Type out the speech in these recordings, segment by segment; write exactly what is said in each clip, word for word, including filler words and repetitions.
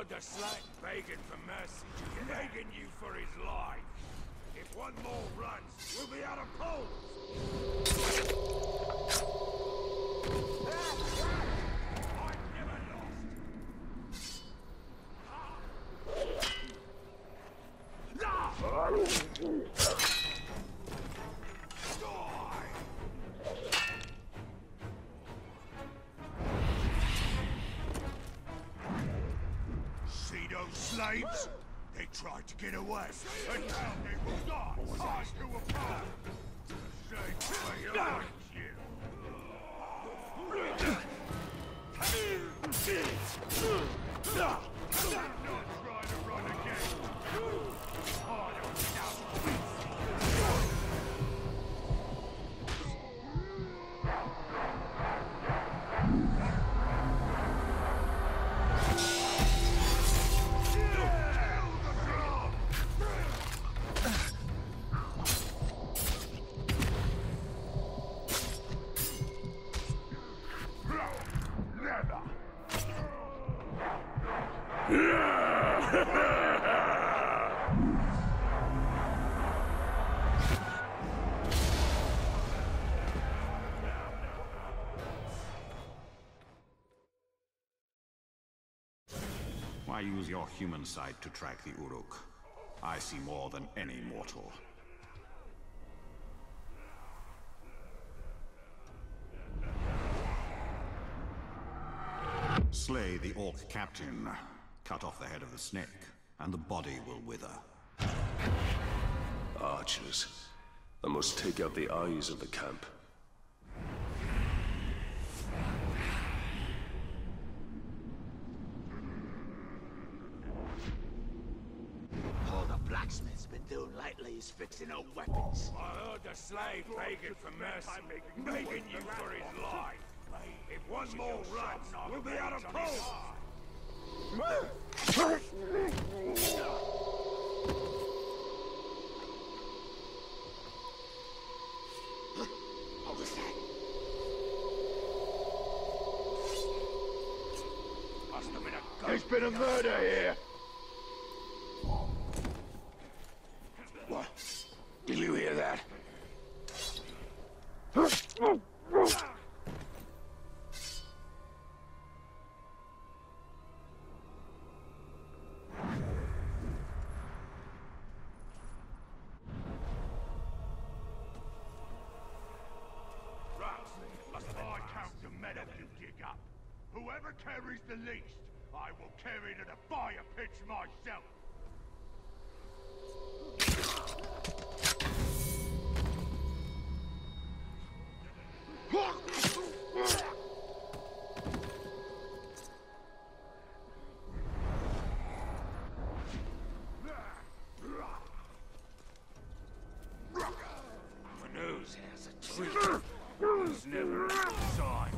heard the slave begging for mercy, begging you for his life. If one more runs, we'll be out of poles. I've never lost. See those slaves? They tried to get away, and now they will die. Time to apart. Same way you like you. Not try to run again. Harder without Why use your human sight to track the Uruk? I see more than any mortal. Slay the Orc captain, cut off the head of the snake, and the body will wither. Archers. I must take out the eyes of the camp. All the blacksmith's been doing lately is fixing up weapons. I heard the slave begging for mercy, begging you for his life. If one more runs, we'll be out of poles. What was that? Must have been a ghost. There's been a murder here. What? Did you hear that? Whoever carries the least, I will carry to the fire pits myself. Manus has a treat. He's never inside.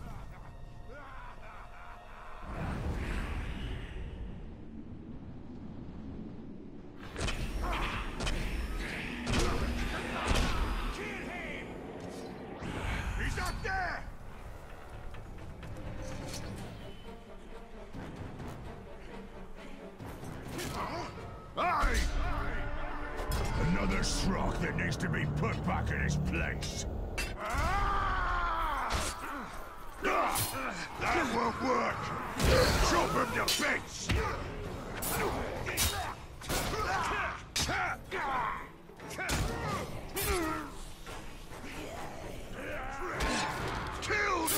Another Srok that needs to be put back in his place. That won't work! Chop him to bits! Killed!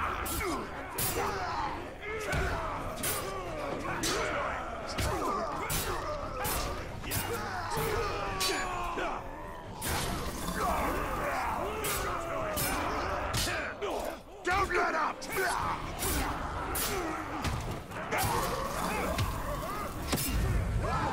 Don't let up! Ah!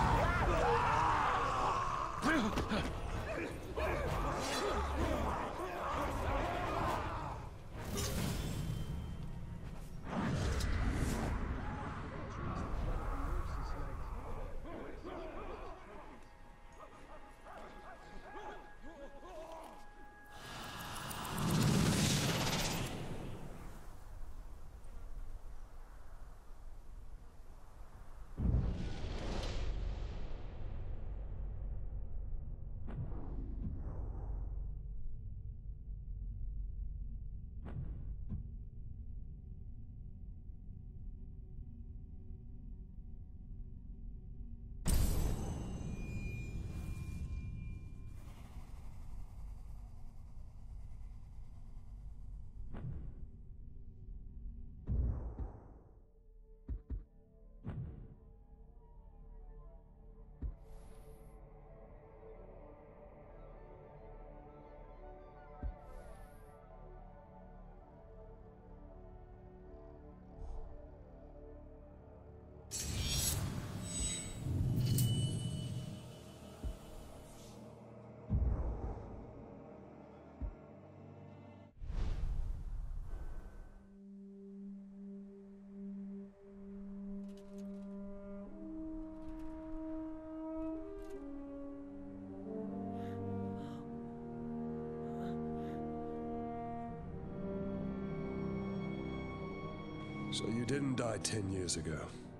So you didn't die ten years ago?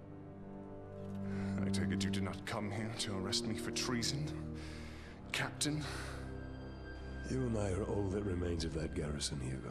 I take it you did not come here to arrest me for treason, Captain? You and I are all that remains of that garrison, Hugo.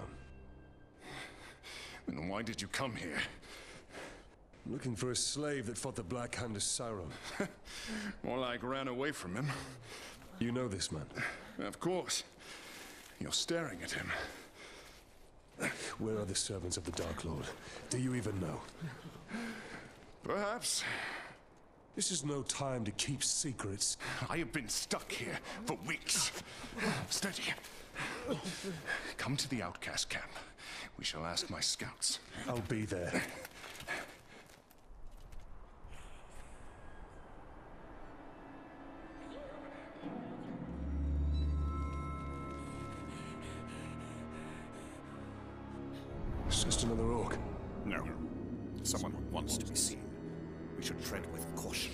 Then why did you come here? I'm looking for a slave that fought the Black Hand of Sauron. More like ran away from him. You know this man? Of course. You're staring at him. Where are the servants of the Dark Lord? Do you even know? Perhaps. This is no time to keep secrets. I have been stuck here for weeks. Steady. Come to the outcast camp. We shall ask my scouts. I'll be there. It's just another orc. No. Someone wants to be seen. We should tread with caution.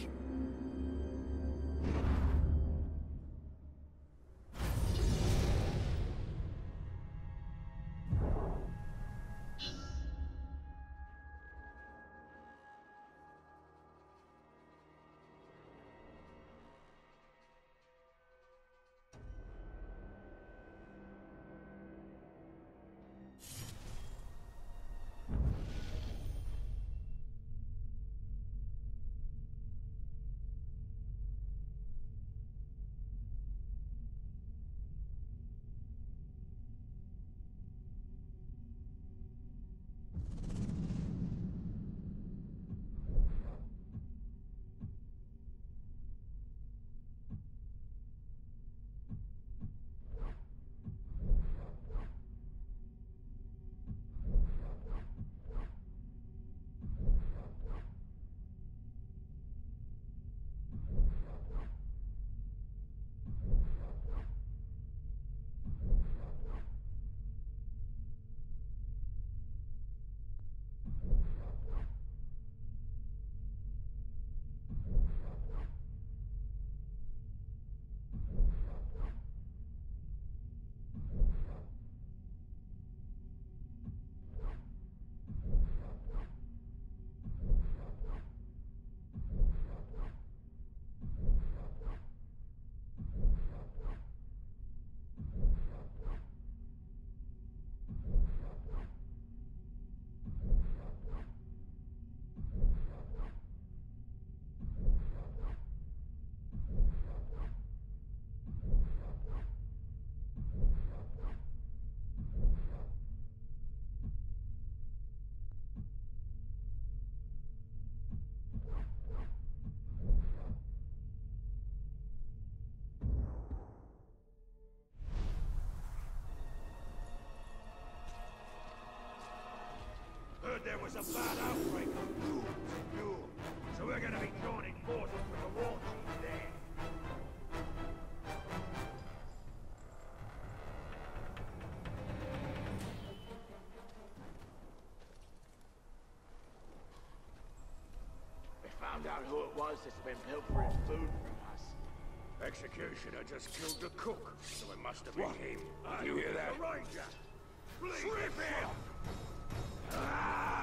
There was a bad outbreak of ghouls in Newell, so we're gonna be joining forces with the war chief there. We found out who it was that's been pilfering food from us. Executioner just killed the cook, so it must have been What? him. Uh, Did you hear that? The Ranger! Please, Trip him! Ah!